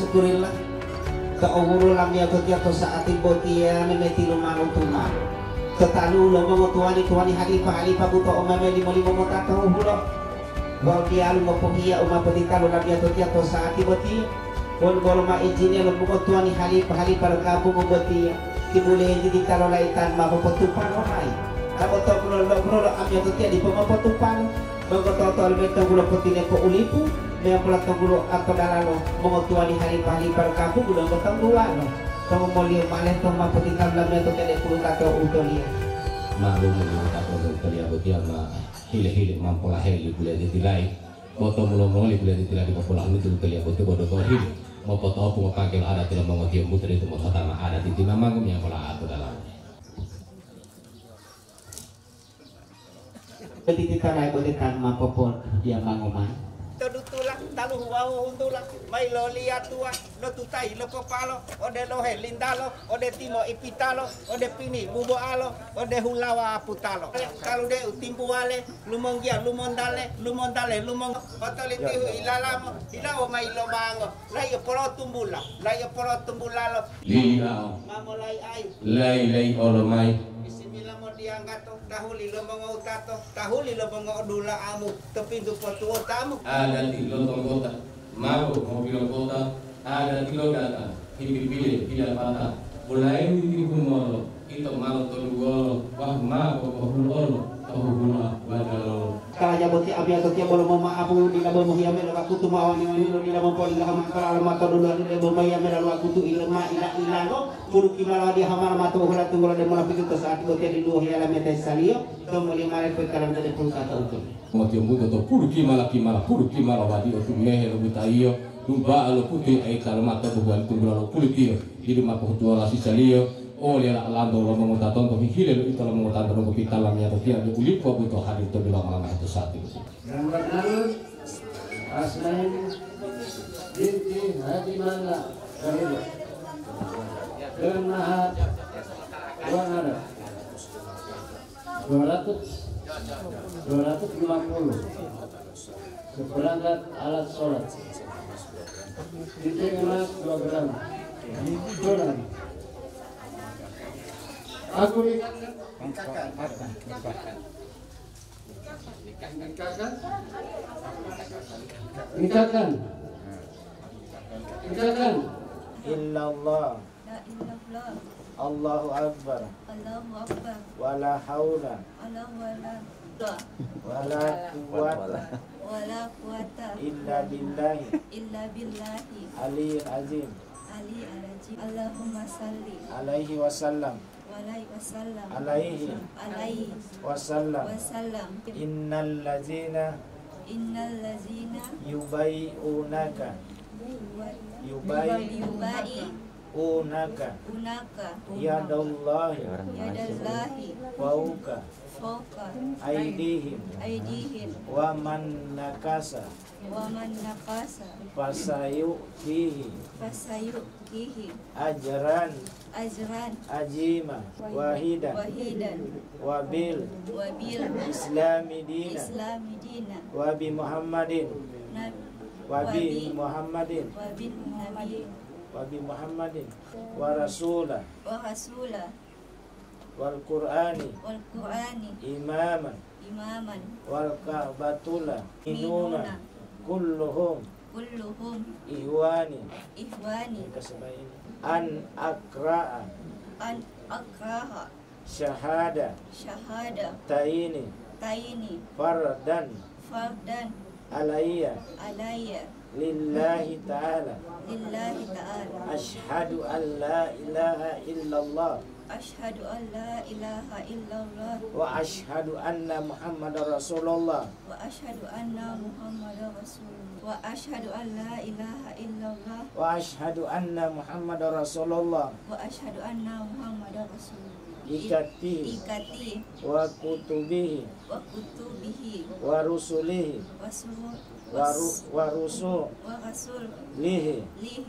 syukurillah kaumuru lam yato saat ibotia memeti lumanung tuman ketalu lo mengutuani tuani halifah buto omame limo motata uhulo wal kialu mopohia uma petita lo lam yato saat ibotia wal golma izinnya lo mengutuani halifah kampung ibotia kibule jadi kalau laitan mapotupan omai abo to lo am yato tia di pemopotupan Bangkototol metong gulo putine po ulipu, may pelatong gulo atau dalalo mengotuani halipah kampung gulo gotong duano. Tong molio maleh tong maputikan lam meto kene puluh kato utolia. Malu mo kato utolia botia ma hile mampola heli bule ditilai. Boto mulo bule ditilai di pola itu utolia boto bodo hile. Mo poto opo mapakil ada tila mengotio muter itu mo satama ada titima mangum yang pola ato dalam. Petititan ay petitan mapopon dia mangumay. Todutulak taluh wau untulak may lolia tua no tutai lo kopalo ode lohe lindalo ode timo ipitalo ode pini bubo alo ode hulawa putalo kalau de utimpu wale lumonggia lumondale lumong patoliti ilalamo ilawo may lobango layo poro tumbulalo Lilao mamolay ay lay olomay mo diangkat tahuli lo mga utato tahuli lo mga odula amu tepindu patuo tamu ada tilo kota mau mobil kota ada tilo data hipipile tidak patah mulai di kumolo itu mau tolugolo wah mau kohulolo tohuguna wadalo Kaya boti abia to kia bolo mama abu di labo mo hiame la kutu ma wani di labo poli la makala la mato dulu di labo ma hiame la kutu ilma ila no puru kimala di hamara mato hula tunggola de mola pitu saat boti di dua hiala mete salio to moli mare pe kalam de puru kata utul mo tio mudo to puru kimala wadi o tumehe lo butaio tumba lo puti ai kalmato bual tunggola lo pulitio di ma po tua la sisalio oleh lando lo mengotaton to hile lo itu lo mengotaton lo kita lam ya dia di ulipo buto hadir to bilang malam itu saat itu Ramlan Asmain binti Hadi Mangga Karibu Kenahat Wanara 250 seperangkat alat sholat titik emas 2 gram dolar aku nikahkan illallah Allahu akbar wala haula wala quwata illa billahi aliyil azim Allahumma salli alaihi wasallam alaihi wasallam innal ladzina yubai'unaka yadallahi fauka aidihim wa man nakasa fasayu'tihi ajran ajima wahidan wabil islami dina wabi muhammadin wa rasulah wal qur'ani imaman wal ka'batullah inuna kulluhum ihwani an akra'a syahada taini fardan alayya lillahi ta'ala ashhadu an la ilaha illallah wa ashhadu anna muhammadar rasulullah wa ashhadu an la ilaha illallah wa ashhadu anna muhammadar rasulullah wa ashhadu anna muhammadar rasulullah ikati wa kutubihi wa rusulihi wa rusulihi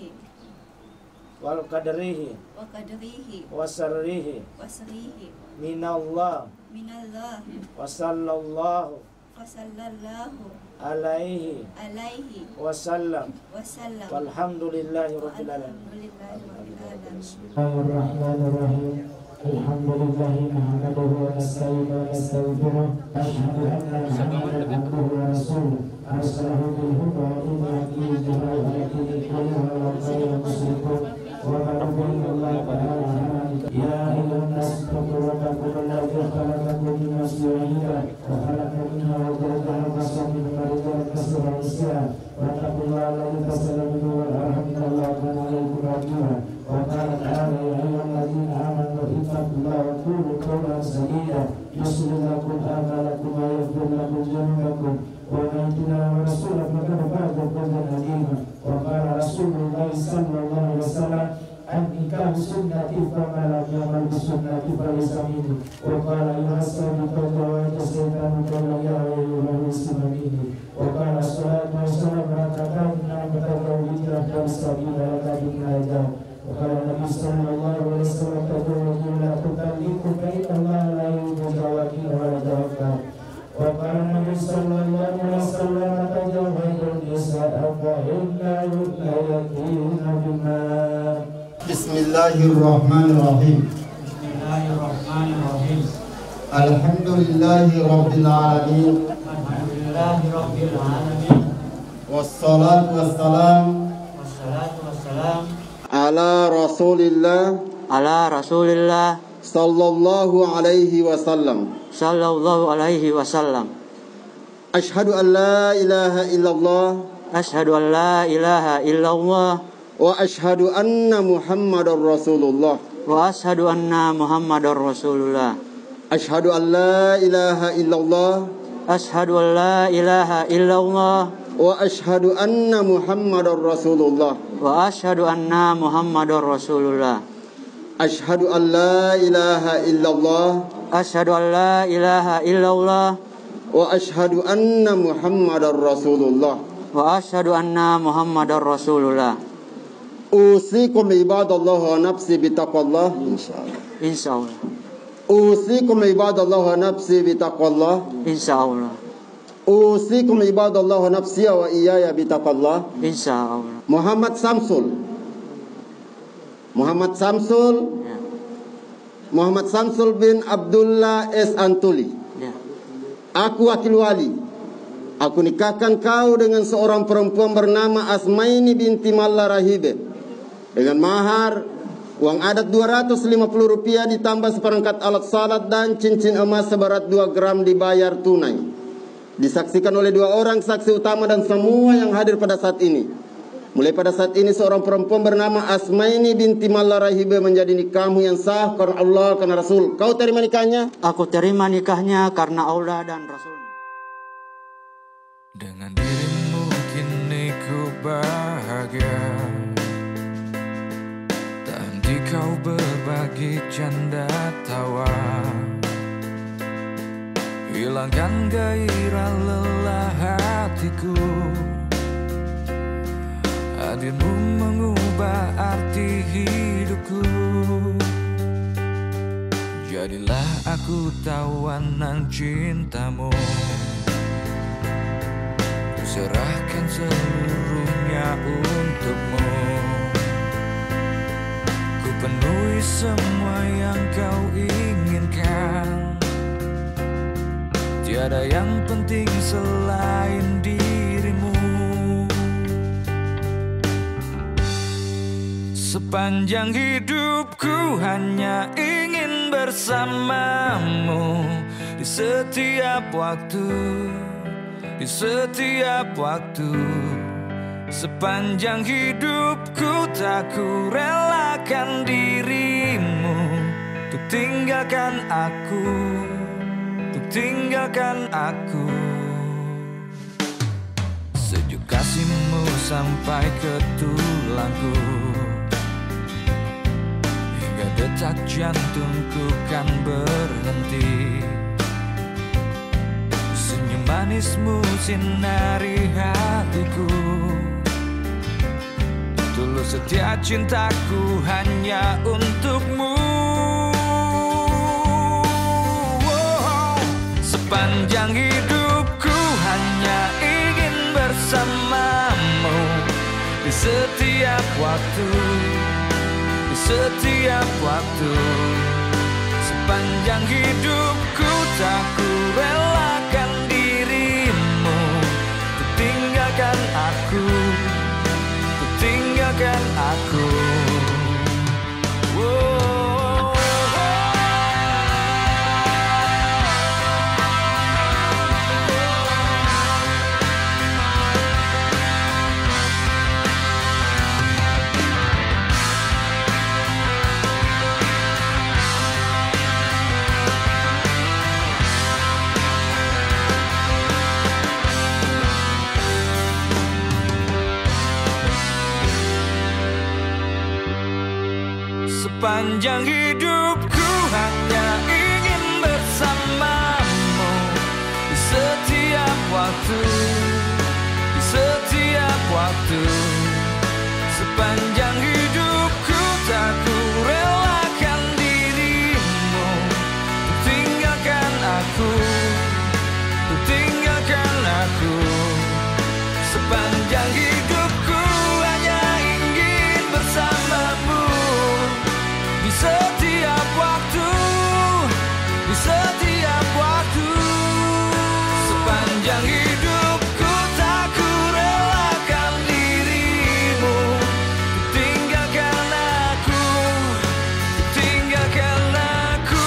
wal qadrihi wa sarrihi minallah wa sallallahu sallallahu alaihi wasallam. Walhamdulillahi rabbil alamin. Bismillahirrahmanirrahim. Alhamdulillahi nahmaduhu wa nasta'inuhu wa nastaghfiruh. Asyhadu anna Muhammadan abduhu wa rasuluh. Arsalahu bil huda wa dinil haqq wa dinihi wa la musyrikun. Wa qala Allah ta'ala ya ayyuhan nas taqu rabbakum alladzi khalaqakum min nafsin wahidah wa khalaqa minha zawjaha wa bassa minhuma rijalan katsiran wa nisaa wa taqullaha alladzi tasaaluna wal arham innallaha kana 'alaykum raqiba. Wa qala ta'ala ya ayyuhalladzina amanu ittaqullaha wa qulu qawlan sadida yuslih lakum a'malakum wa yaghfir lakum dhunubakum wa man yuti'i rasulahu faqad faza fawzan 'azima. Wa qala Rasulullah sallallahu alaihi wasallam an-nikahu sunnati fama lam ya'mal bi sunnati falaysa minni. Wa qala yuhassabukum wa yatasaytanu kama ya'lamu muslimin. Wa qala salatu wassalamu ala nabiyyina Muhammadin wa sabila al-kadhib. وقال النبي صلى الله عليه وسلم تقول لا تكلفوا فإن الله لا يحب الجوابين ولا توكل. وقال النبي صلى الله عليه وسلم تزوجوا النساء فإن لا يأتين بالماء. بسم الله الرحمن الرحيم. الحمد لله رب العالمين. والصلاة والسلام على رسول الله صلى الله عليه وسلم أشهد أن لا إله إلا الله وأشهد أن محمد رسول الله أشهد أن لا إله إلا الله وأشهد أن محمد رسول الله أشهد أن لا إله إلا الله وأشهد أن محمد رسول الله أوصيكم عباد الله ونفسي بتقوى الله إن شاء الله أوصيكم عباد الله ونفسي بتقوى الله إن شاء الله أوصيكم عباد الله ونفسي وإياي بتقوى الله إن شاء الله. Muhammad Samsul bin Abdullah S. Antuli. Aku wakil wali. Aku nikahkan kau dengan seorang perempuan bernama Asmaini binti Malla Rahibe dengan mahar uang adat Rp250 ditambah seperangkat alat salat dan cincin emas seberat 2 gram dibayar tunai. Disaksikan oleh 2 orang saksi utama dan semua yang hadir pada saat ini. Mulai pada saat ini seorang perempuan bernama Asmaini binti Malla Rahibe menjadi nikahmu yang sah karena Allah, karena Rasul. Kau terima nikahnya? Aku terima nikahnya karena Allah dan Rasul. Dengan dirimu kini ku bahagia, tak henti kau berbagi canda tawa, hilangkan gairah lelah hatiku. Hadirmu mengubah arti hidupku. Jadilah aku tawanan cintamu. Ku serahkan seluruhnya untukmu. Ku penuhi semua yang kau inginkan. Tiada yang penting selain dirimu. Sepanjang hidupku hanya ingin bersamamu. Di setiap waktu, sepanjang hidupku tak ku relakan dirimu. Untuk tinggalkan aku. Sejuk kasihmu sampai ke tulangku. Detak jantungku kan berhenti. Senyum manismu sinari hatiku. Tulus setia cintaku hanya untukmu. Sepanjang hidupku bersamamu di setiap waktu, di setiap waktu. Sepanjang hidupku tak ku relakan dirimu, ku tinggalkan aku, ku tinggalkan aku. Sepanjang hidupku hanya ingin bersamamu di setiap waktu, di setiap waktu. Sepanjang hidupku tak ku relakan dirimu, ku tinggalkan aku, ku tinggalkan aku. Sepanjang hidupku hanya ingin bersamamu di setiap waktu, di setiap waktu. Sepanjang hidupku tak ku relakan dirimu, ku tinggalkan aku, ku tinggalkan aku.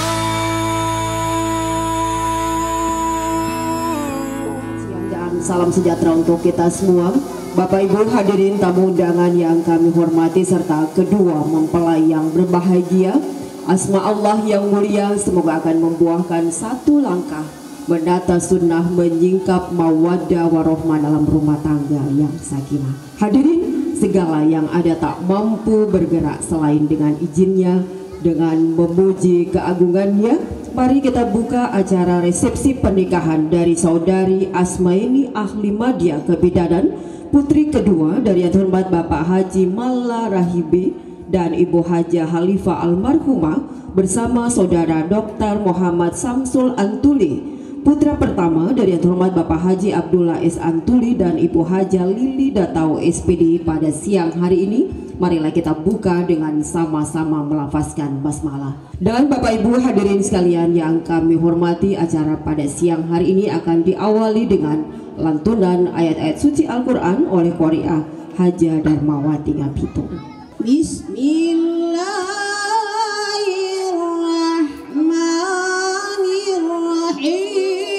Siang dan salam sejahtera untuk kita semua. Bapak Ibu hadirin tamu undangan yang kami hormati serta kedua mempelai yang berbahagia, asma Allah yang mulia semoga akan membuahkan satu langkah menata sunnah menyingkap mawaddah warohmah dalam rumah tangga yang sakinah. Hadirin, segala yang ada tak mampu bergerak selain dengan izinnya, dengan memuji keagungannya. Mari kita buka acara resepsi pernikahan dari saudari Asmaini Ahlimadia Kebidanan, putri kedua dari yang terhormat Bapak Haji Malla Rahibe dan Ibu Hajah Halifah almarhumah bersama saudara Dr. Muhammad Samsul Antuli, putra pertama dari yang terhormat Bapak Haji Abdullah S. Antuli dan Ibu Hajah Lili Datau SPD pada siang hari ini. Marilah kita buka dengan sama-sama melafazkan basmalah. Dan Bapak Ibu hadirin sekalian yang kami hormati, acara pada siang hari ini akan diawali dengan lantunan ayat-ayat suci Al-Quran oleh Qori'ah Haja Darmawati Ngapitung. Bismillahirrahmanirrahim.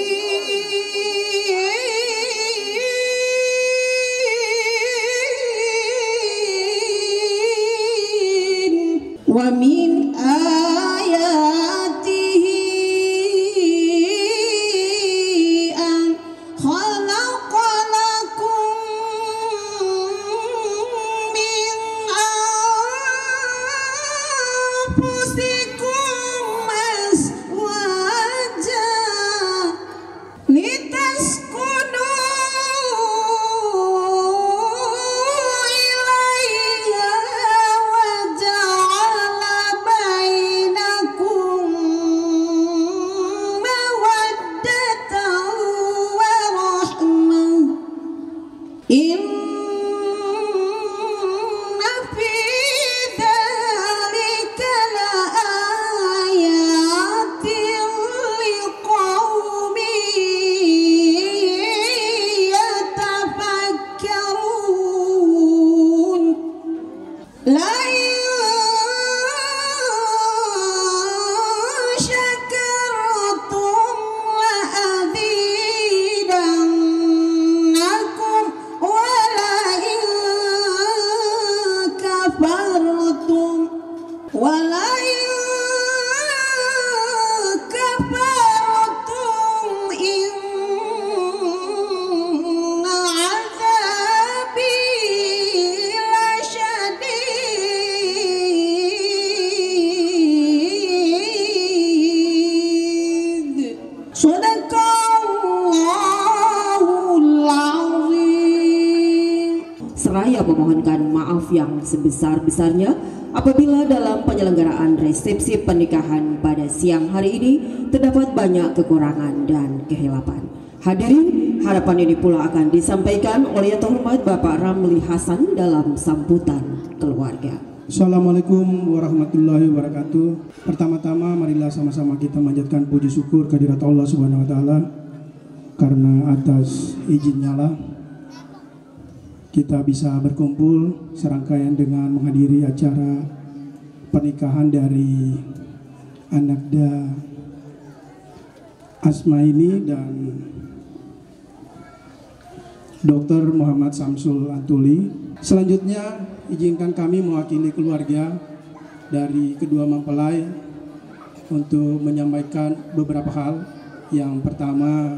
Wa min ayatihi an khalaqa lakum min anfusikum azwajan litaskunu seraya memohonkan maaf yang sebesar-besarnya apabila dalam penyelenggaraan resepsi pernikahan pada siang hari ini terdapat banyak kekurangan dan kehilapan. Hadirin harapan ini pula akan disampaikan oleh Yang Terhormat Bapak Ramli Hasan dalam sambutan keluarga. Assalamualaikum warahmatullahi wabarakatuh. Pertama-tama marilah sama-sama kita manjatkan puji syukur kehadirat Allah Subhanahu wa taala, karena atas izinnya lah kita bisa berkumpul serangkaian dengan menghadiri acara pernikahan dari Anakda Asmaini dan Dr. Muhammad Samsul Antuli. Selanjutnya izinkan kami mewakili keluarga dari kedua mempelai untuk menyampaikan beberapa hal. Yang pertama,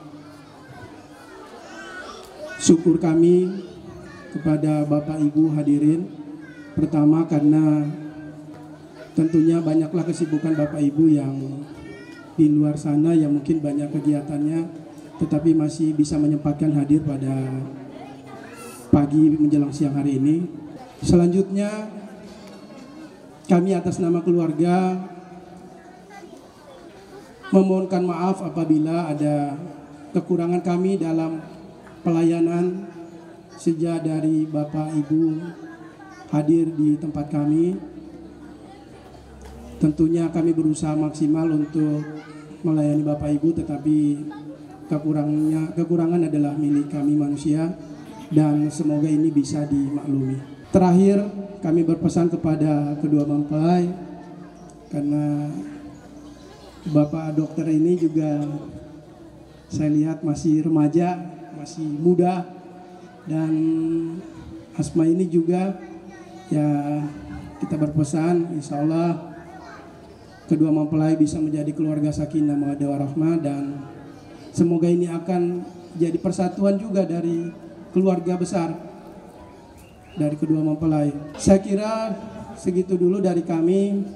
syukur kami kepada Bapak Ibu hadirin. Pertama karena tentunya banyaklah kesibukan Bapak Ibu yang di luar sana yang mungkin banyak kegiatannya, tetapi masih bisa menyempatkan hadir pada pagi menjelang siang hari ini. Selanjutnya kami atas nama keluarga memohonkan maaf apabila ada kekurangan kami dalam pelayanan sejak dari Bapak Ibu hadir di tempat kami. Tentunya kami berusaha maksimal untuk melayani Bapak Ibu, tetapi kekurangan adalah milik kami manusia, dan semoga ini bisa dimaklumi. Terakhir kami berpesan kepada kedua mempelai, karena Bapak dokter ini juga saya lihat masih remaja, masih muda, dan Asma ini juga ya kita berpesan insya Allah kedua mempelai bisa menjadi keluarga sakinah mawaddah warahmah, dan semoga ini akan jadi persatuan juga dari keluarga besar dari kedua mempelai. Saya kira segitu dulu dari kami.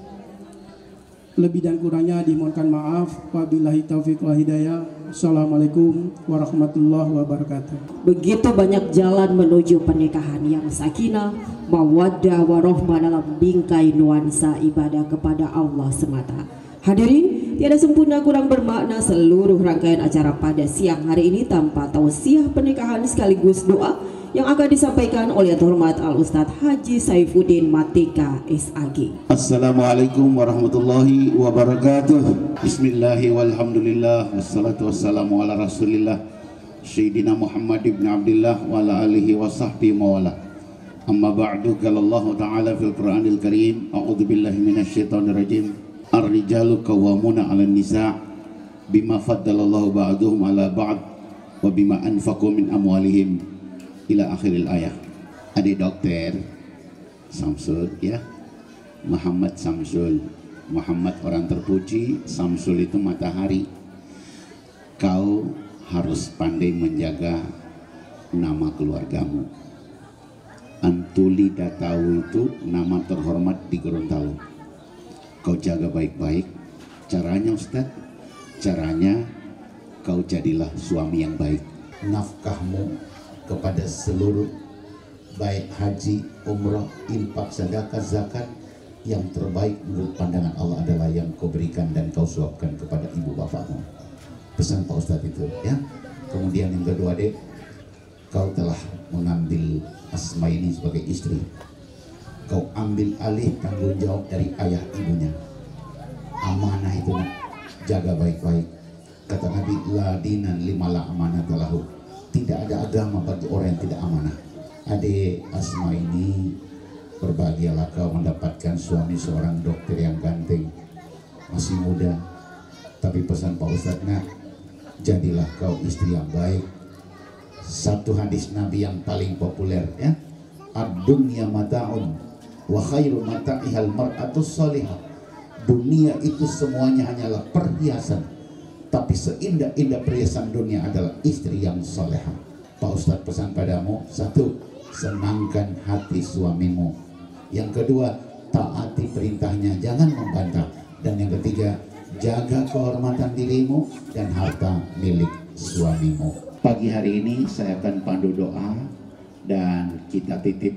Lebih dan kurangnya dimohonkan maaf. Wabillahi taufiq wal hidayah. Assalamualaikum warahmatullahi wabarakatuh. Begitu banyak jalan menuju pernikahan yang sakinah, mawaddah warahmah dalam bingkai nuansa ibadah kepada Allah semata. Hadirin, tiada sempurna kurang bermakna seluruh rangkaian acara pada siang hari ini tanpa tausiah pernikahan sekaligus doa yang akan disampaikan oleh Yang Terhormat Al-Ustadz Haji Saifuddin Matika SAG. Assalamualaikum warahmatullahi wabarakatuh. Bismillahi walhamdulillah wassalatu wassalamu ala rasulillah Sayyidina Muhammad ibn Abdullah wa ala alihi wa sahbihi mawala. Amma ba'du, qala Allah ta'ala fil Qur'anil Karim, a'udzu billahi minasyaitonir rajim. Ar-rijalu qawwamuna 'alan nisa' bima faddalallahu ba'dahum 'ala ba'd wa bima anfaqu min amwalihim ila akhiril ayah. Adik dokter Samsul ya, Muhammad Samsul. Muhammad orang terpuji, Samsul itu matahari. Kau harus pandai menjaga nama keluargamu. Antuli Datau itu nama terhormat di Gorontalo. Kau jaga baik-baik. Caranya Ustadz, caranya kau jadilah suami yang baik. Nafkahmu kepada seluruh baik haji, umrah, infak, sedekah, zakat, yang terbaik menurut pandangan Allah adalah yang kau berikan dan kau suapkan kepada ibu bapakmu. Pesan Pak Ustadz itu ya. Kemudian yang kedua, Dek, kau telah mengambil Asma ini sebagai istri. Kau ambil alih tanggung jawab dari ayah ibunya. Amanah itu nak, jaga baik-baik. Kata Nabi, la dinan limala amanah lahu. Tidak ada agama bagi orang yang tidak amanah. Adik Asma ini, berbahagialah kau mendapatkan suami seorang dokter yang ganteng, masih muda. Tapi pesan Pak Ustadz, nak, jadilah kau istri yang baik. Satu hadis Nabi yang paling populer ya, ad-dunya mata'un wa khairu mata'ihal mar'atus salihah. Dunia itu semuanya hanyalah perhiasan, tapi seindah-indah perhiasan dunia adalah istri yang solehah. Pak Ustadz pesan padamu, satu, senangkan hati suamimu. Yang kedua, taati perintahnya, jangan membantah. Dan yang ketiga, jaga kehormatan dirimu dan harta milik suamimu. Pagi hari ini saya akan pandu doa dan kita titip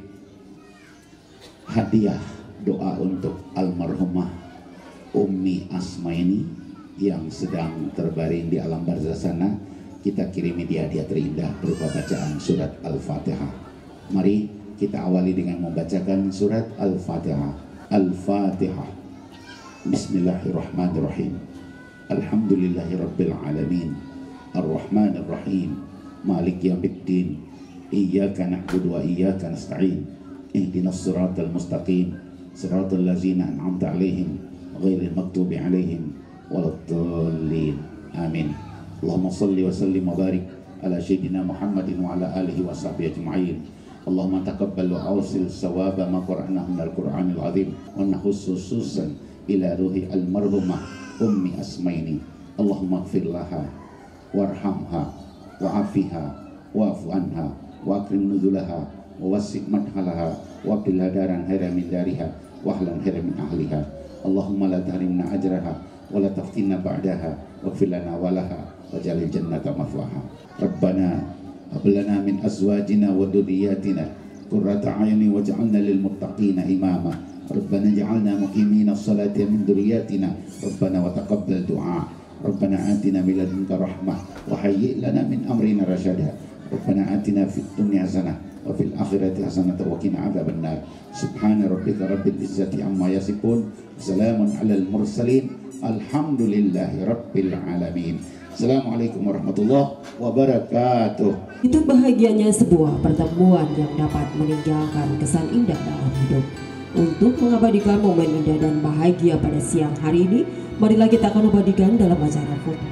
hadiah doa untuk almarhumah Ummi Asma ini yang sedang terbaring di alam barzah sana. kita kirimi dia hadiah terindah berupa bacaan surat Al-Fatihah. Mari kita awali dengan membacakan surat Al-Fatihah. Al-Fatihah. Bismillahirrahmanirrahim. Alhamdulillahirabbil alamin. Ar-Rahmanir Rahim. Maliki yaumiddin. Iyyaka na'budu wa iyyaka nasta'in. Ihdinas siratal mustaqim. Siratal ladzina an'amta 'alaihim ghairil maghdubi 'alaihim waladdallin. Amin. Allahumma salli wa sallim wa barik ala sayyidina Muhammadin wa ala alihi wa sahbihi ajma'in. Allahumma taqabbal wa awsil sawaba ma qara'nahu minal Qur'anil azim wa nakhussu khususan ila ruhi al-marhumah ummi Asmaini. Allahumma ighfir laha warhamha wa'afiha wa'fu anha wa akrim nuzulaha wa wasi' madhalaha wa abdillah daran khairan min dariha wa ahlan khairan min ahliha. Allahumma la tahrimna ajraha wa la taftinna ba'daha waghfir lana wa laha waj'alil jannata mathwaha. Rabbana hab lana min azwajina wa dhurriyyatina qurrata a'yunin waj'alna lil muttaqina imama. Rabbana ij'alna muqimina as-salati min dhurriyyatina. Rabbana wa taqabbal du'a. Rabbana atina min ladunka rahmah wa hayyi' lana min amrina rasyada. Rabbana atina fid dunya hasanah wa fil akhirati hasanah wa qina adzabannar. Subhana rabbika rabbil izzati amma yasifun. Salamun alal mursalin. Alhamdulillahi rabbil alamin. Assalamualaikum warahmatullahi wabarakatuh. Itu bahagianya sebuah pertemuan yang dapat meninggalkan kesan indah dalam hidup. Untuk mengabadikan momen indah dan bahagia pada siang hari ini, marilah kita akan abadikan dalam acara foto.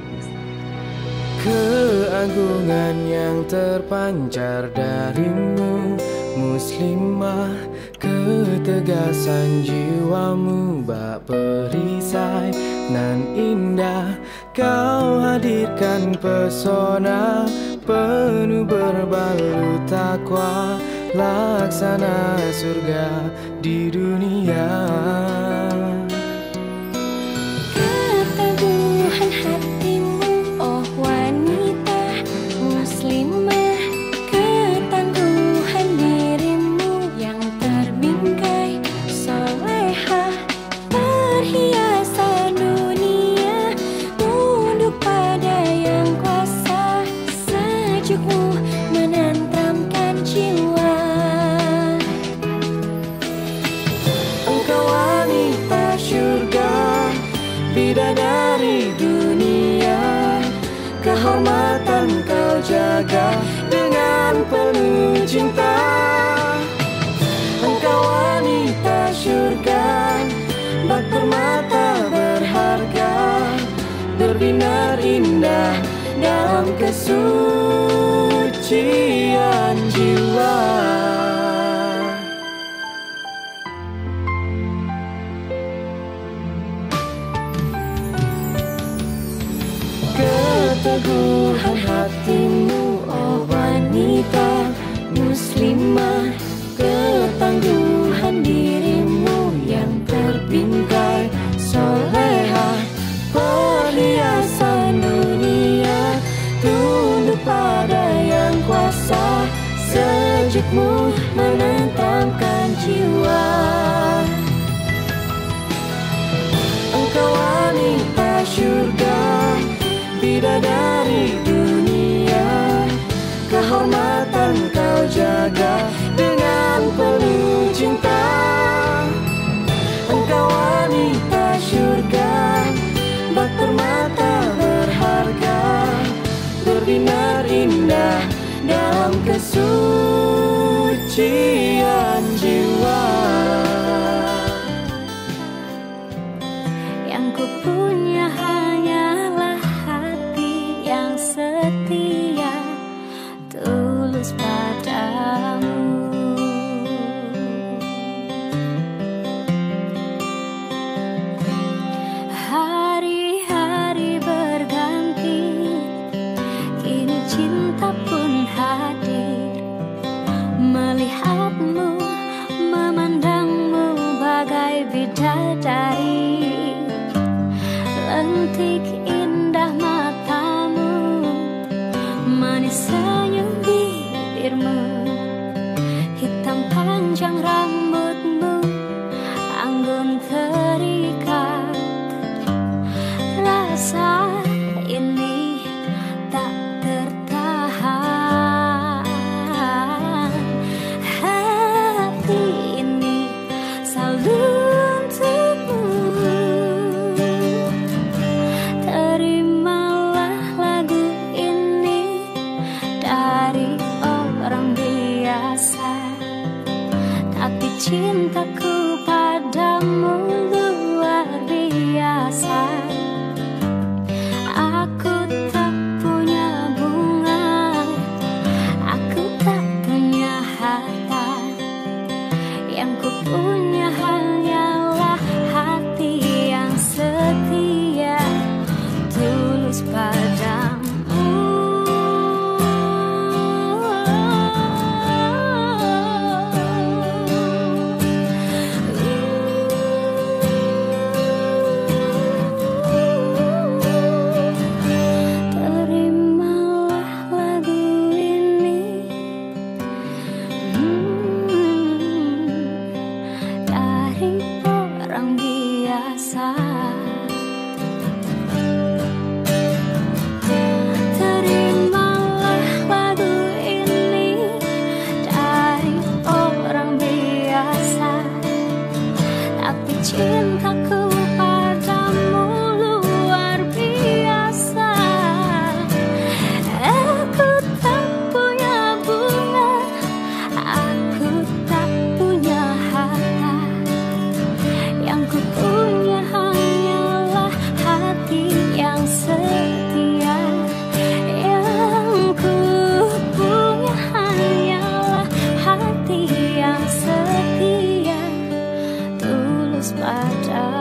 Keagungan yang terpancar darimu muslimah, ketegasan jiwamu bak perisai nan indah. Kau hadirkan pesona penuh berbalut takwa, laksana surga di dunia. Keteguhan hatimu oh wanita muslimah, ketangguhan dirimu yang terbingkai solehah, perhiasan dunia tunduk pada yang kuasa, sejukmu menenteramkan jiwa. Engkau wanita syurga, bidadari dunia, kehormatan kau jaga dengan penuh cinta. Engkau wanita syurga, bak permata berharga, berbinar indah dalam kesucian jiwa. Keteguhan hatimu oh wanita muslimah, ketangguhan dirimu yang terbingkai solehah, perhiasan dunia tunduk pada yang kuasa, sejukmu menenteramkan jiwa. Engkau wanita syurga, bidadari dunia, kehormatan kau jaga dengan penuh cinta. Engkau wanita syurga, bak permata berharga, berbinar indah dalam kesucian jiwa. Yang ku punya hanyalah hati yang setia, tulus padamu. Hari-hari berganti, kini cinta pun hadir, melihatmu, memandangmu bagai bidadari. Lentik indah matamu, manis senyum bibirmu, hitam panjang rambutmu, anggun terikat. Rasa ini tak cintaku padamu luar biasa. Aku tak punya bunga, aku tak punya harta, yang ku punya hanyalah hati yang setia, tulus padamu. Cintaku padamu luar biasa. Aku tak punya bunga, aku tak punya harta, yang ku punya hanyalah hati yang setia, yang ku punya hanyalah hati yang setia, tulus padamu.